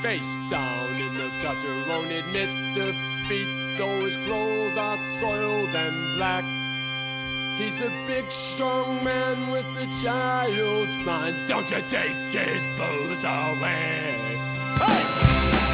face down in the gutter, won't admit defeat, though his clothes are soiled and black. He's a big, strong man with a child's mind. Don't you take his booze away. Hey!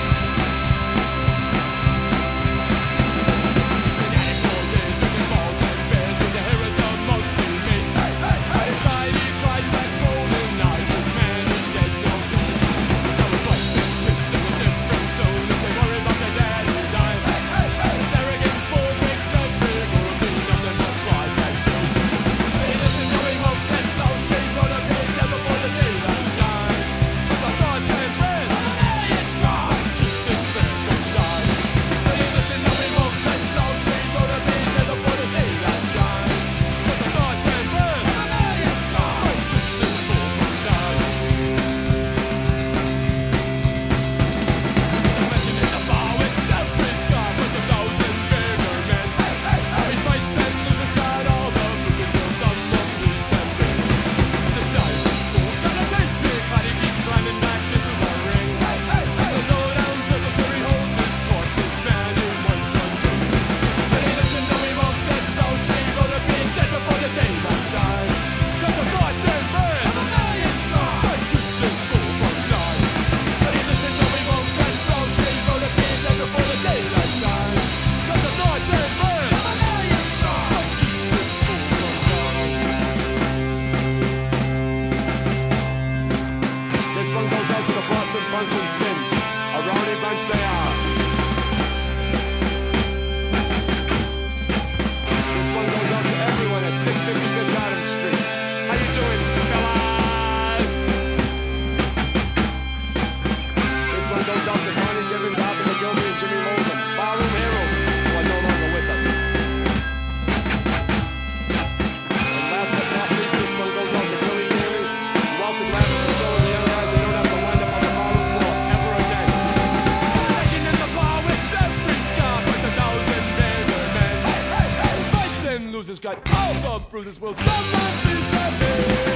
Function skins, a rowdy bunch they are. This one goes out to everyone at 656 Adams Street. How you doing, fellas? This one goes out to Connie Gibbons, Albert McGilvey, and Jimmy Logan, barroom heroes who are no longer with us. And last but not least, this one goes out to Billy Daly, Walter Gladden, and so the other guys. They don't have to wind up on the barroom floor ever again. Splashing in the bar with every scar, but 1,000 bigger men. Fights and losers got all the bruises. Will someone please step in?